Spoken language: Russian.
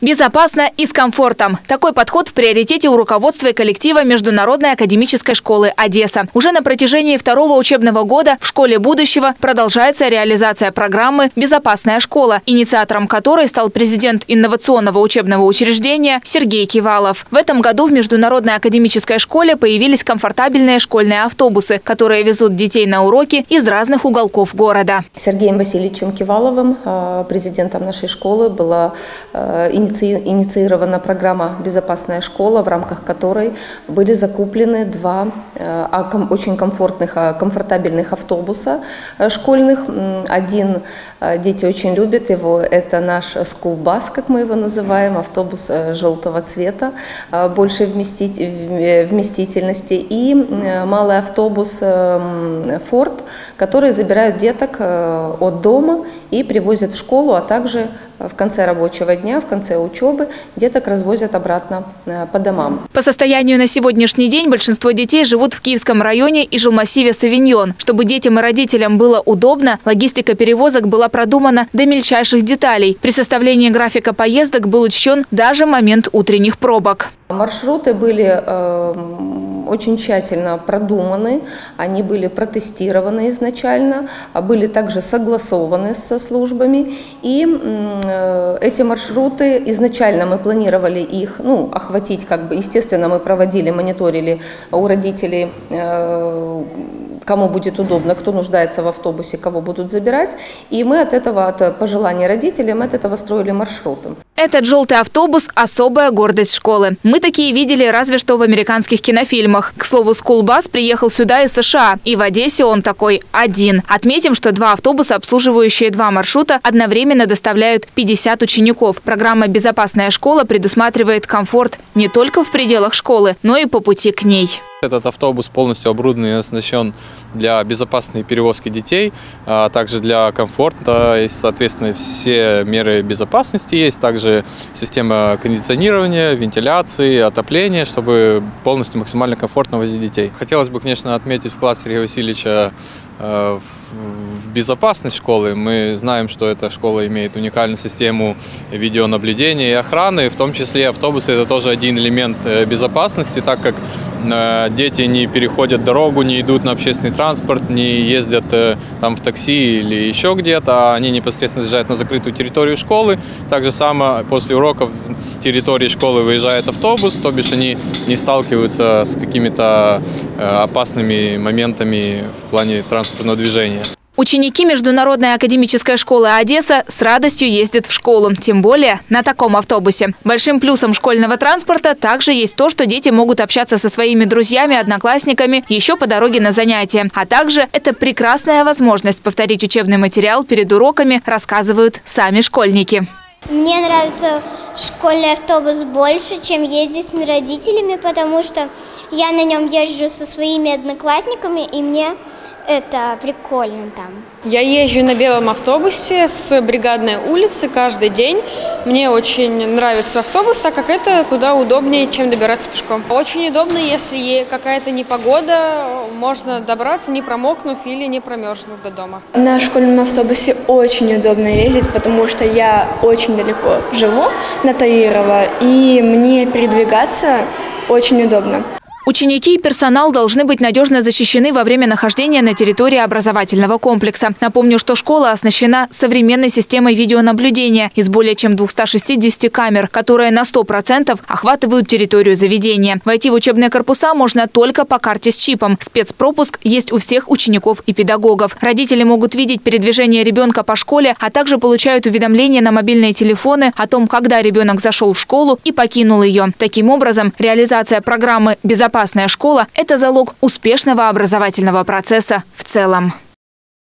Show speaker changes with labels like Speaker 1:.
Speaker 1: Безопасно и с комфортом. Такой подход в приоритете у руководства и коллектива Международной академической школы «Одесса». Уже на протяжении второго учебного года в школе будущего продолжается реализация программы «Безопасная школа», инициатором которой стал президент инновационного учебного учреждения Сергей Кивалов. В этом году в Международной академической школе появились комфортабельные школьные автобусы, которые везут детей на уроки из разных уголков города.
Speaker 2: Сергеем Васильевичем Киваловым, президентом нашей школы, была инициирована программа «Безопасная школа», в рамках которой были закуплены два очень комфортабельных автобуса школьных. Один дети очень любят его, это наш скулбас, как мы его называем, автобус желтого цвета, большей вместительности, и малый автобус «Форд», который забирают деток от дома и привозят в школу, а также в конце рабочего дня, в конце учебы деток развозят обратно по домам.
Speaker 1: По состоянию на сегодняшний день большинство детей живут в Киевском районе и жилмассиве Савиньон. Чтобы детям и родителям было удобно, логистика перевозок была продумана до мельчайших деталей. При составлении графика поездок был учтен даже момент утренних пробок.
Speaker 2: Маршруты были очень тщательно продуманы, они были протестированы изначально, были также согласованы со службами. И эти маршруты, изначально мы планировали их охватить, естественно, мы проводили, мониторили у родителей, кому будет удобно, кто нуждается в автобусе, кого будут забирать. И мы от пожеланий родителей, мы от этого строили маршруты.
Speaker 1: Этот желтый автобус – особая гордость школы. Мы такие видели разве что в американских кинофильмах. К слову, скулбас приехал сюда из США. И в Одессе он такой один. Отметим, что два автобуса, обслуживающие два маршрута, одновременно доставляют 50 учеников. Программа «Безопасная школа» предусматривает комфорт не только в пределах школы, но и по пути к ней.
Speaker 3: Этот автобус полностью оборудован и оснащен для безопасной перевозки детей, а также для комфорта. И, соответственно, все меры безопасности есть. Также система кондиционирования, вентиляции, отопления, чтобы полностью максимально комфортно возить детей. Хотелось бы, конечно, отметить вклад Сергея Васильевича в безопасность школы. Мы знаем, что эта школа имеет уникальную систему видеонаблюдения и охраны. В том числе автобусы – это тоже один элемент безопасности, так как дети не переходят дорогу, не идут на общественный транспорт, не ездят там в такси или еще где-то, они непосредственно заезжают на закрытую территорию школы. Так же само после уроков с территории школы выезжает автобус, то бишь они не сталкиваются с какими-то опасными моментами в плане транспортного движения.
Speaker 1: Ученики Международной академической школы «Одесса» с радостью ездят в школу, тем более на таком автобусе. Большим плюсом школьного транспорта также есть то, что дети могут общаться со своими друзьями, одноклассниками еще по дороге на занятия. А также это прекрасная возможность повторить учебный материал перед уроками, рассказывают сами школьники.
Speaker 4: Мне нравится школьный автобус больше, чем ездить с родителями, потому что я на нем езжу со своими одноклассниками, и мне это прикольно там.
Speaker 5: Я езжу на белом автобусе с Бригадной улицы каждый день. Мне очень нравится автобус, так как это куда удобнее, чем добираться пешком. Очень удобно, если какая-то непогода, можно добраться, не промокнув или не промерзнув до дома.
Speaker 6: На школьном автобусе очень удобно ездить, потому что я очень далеко живу, на Таирова, и мне передвигаться очень удобно.
Speaker 1: Ученики и персонал должны быть надежно защищены во время нахождения на территории образовательного комплекса. Напомню, что школа оснащена современной системой видеонаблюдения из более чем 260 камер, которые на 100% охватывают территорию заведения. Войти в учебные корпуса можно только по карте с чипом. Спецпропуск есть у всех учеников и педагогов. Родители могут видеть передвижение ребенка по школе, а также получают уведомления на мобильные телефоны о том, когда ребенок зашел в школу и покинул ее. Таким образом, реализация программы «Безопасная школа» – это залог успешного образовательного процесса в целом.